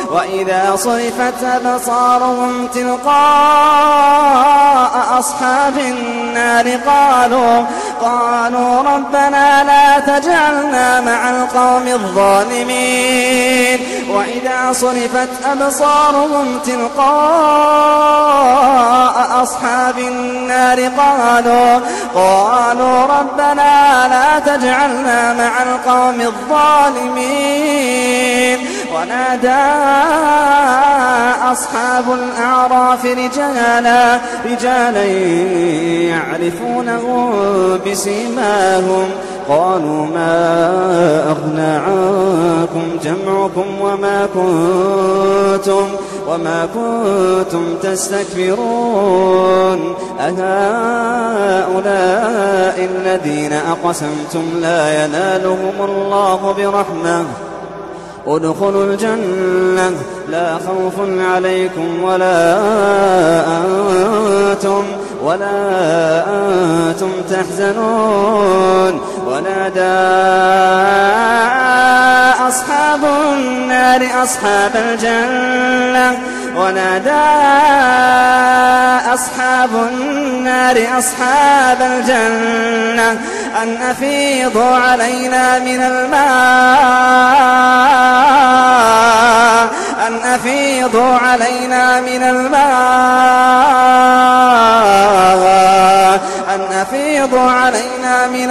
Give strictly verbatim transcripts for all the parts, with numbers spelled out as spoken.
وإذا صرفت أبصارهم تلقاء أصحاب النار قالوا قالوا ربنا لا تجعلنا مع القوم الظالمين وإذا صرفت أبصارهم تلقاء أصحاب النار قالوا قالوا ربنا لا تجعلنا مع القوم الظالمين ونادى أصحاب الأعراف رجالا رجالا يعرفونهم بسيماهم قالوا ما أغنى عنكم جمعكم وما كنتم وما كنتم تستكبرون أهؤلاء الذين أقسمتم لا ينالهم الله برحمة ادخلوا الجنة لا خوف عليكم ولا أنتم ولا أنتم تحزنون ونادى أصحاب النار أصحاب الجنة ونادى أصحاب النار أصحاب الجنة أن أفيضوا علينا من الماء أن أفيضوا علينا من الماء أن أفيضوا علينا من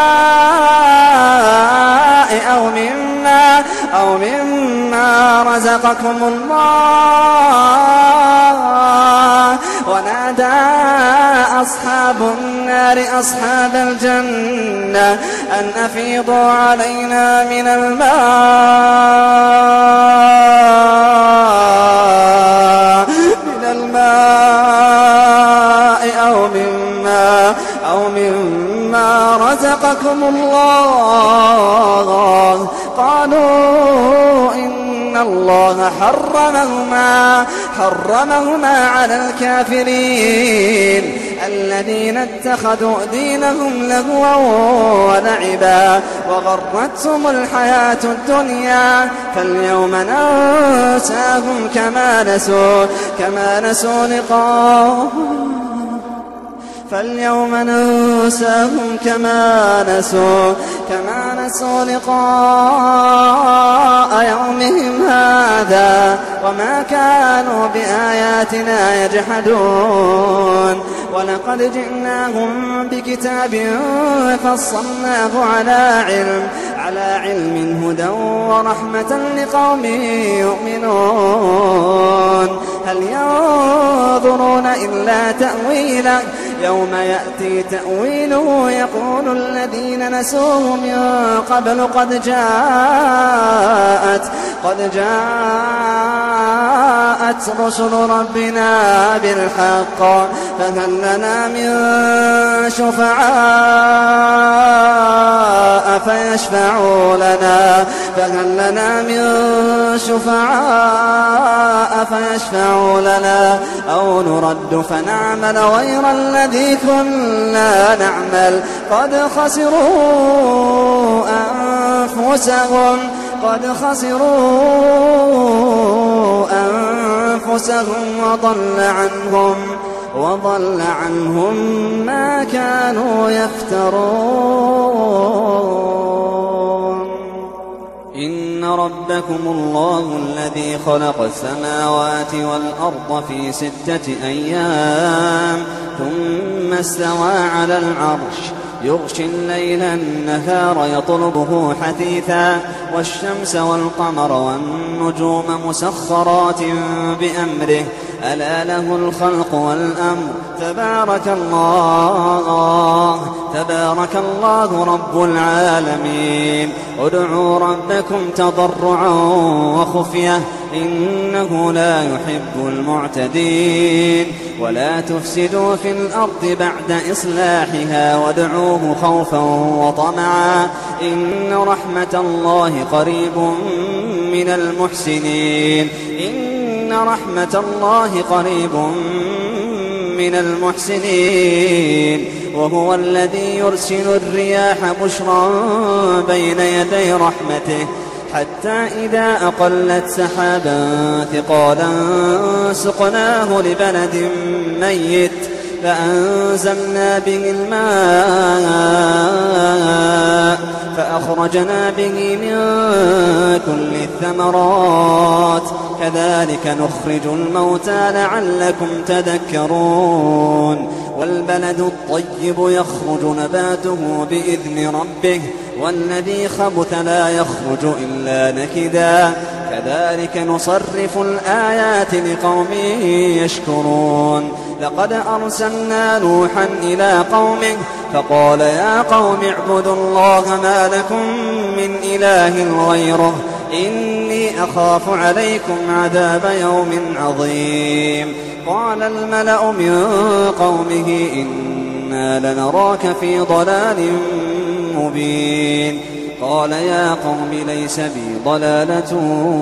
الماء أو مما أو مما رزقكم الله ونادى أصحاب النار أصحاب الجنة أن أفيضوا علينا من الماء من الماء أو مما أو مما رزقكم الله قالوا إن الله حرمهما حرمهما على الكافرين الذين اتخذوا دينهم لهوا ولعبا وغرتهم الحياة الدنيا فاليوم ننساهم كما نسوا كما نسوا لقاء فاليوم ننساهم كما نسوا كما نسوا لقاء يومهم هذا وما كانوا بآياتنا يجحدون ولقد جئناهم بكتاب فصلناه على علم على علم هدى ورحمة لقوم يؤمنون هل ينظرون إلا تأويله يوم يأتي تأويله يقول الذين نسوه من قبل قد جاءت قد جاءت رسل ربنا بالحق فهل لنا من شفعاء فيشفعوا لنا فهل لنا من شفعاء فيشفعوا لنا أو نرد فنعمل غير الذي كنا نعمل قد خسروا أنفسهم قد خسروا أنفسهم وضل عنهم وضل عنهم ما كانوا يفترون إن ربكم الله الذي خلق السماوات والأرض في ستة أيام ثم استوى على العرش يغشي الليل النهار يطلبه حثيثا والشمس والقمر والنجوم مسخرات بأمره ألا له الخلق والأمر تبارك الله تبارك الله رب العالمين ادعوا ربكم تضرعا وخفية إنه لا يحب المعتدين ولا تفسدوا في الأرض بعد إصلاحها وادعوه خوفا وطمعا إن رحمة الله قريب من المحسنين إن رحمة الله قريب من المحسنين وهو الذي يرسل الرياح بشرا بين يدي رحمته حتى إذا أقلت سحابا ثقالا سقناه لبلد ميت فأنزلنا به الماء فأخرجنا به من كل الثمرات كذلك نخرج الموتى لعلكم تذكرون والبلد الطيب يخرج نباته بإذن ربه والذي خبث لا يخرج إلا نكدا كذلك نصرف الآيات لقوم يشكرون لقد أرسلنا نوحا إلى قومه فقال يا قوم اعبدوا الله ما لكم من إله غيره إني أخاف عليكم عذاب يوم عظيم قال الملأ من قومه إنا لنراك في ضلال مبين قال يا قوم ليس بي ضلالة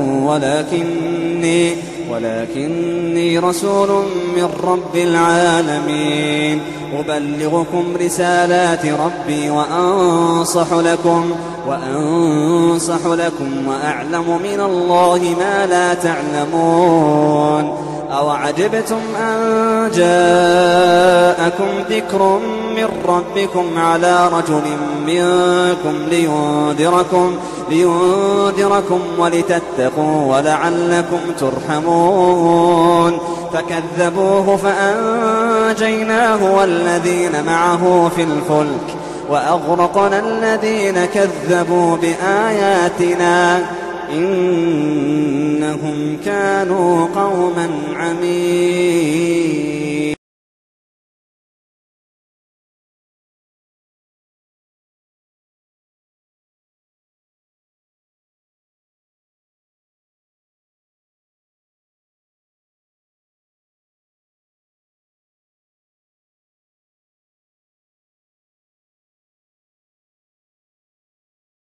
ولكني ولكني رسول من رب العالمين أبلغكم رسالات ربي وأنصح لكم وأنصح لكم وأعلم من الله ما لا تعلمون أوعجبتم أن جاءكم ذكر من ربكم على رجل منكم لينذركم, لينذركم ولتتقوا ولعلكم ترحمون فكذبوه فأنجيناه والذين معه في الفلك وأغرقنا الذين كذبوا بآياتنا إنهم كانوا قوما عمين.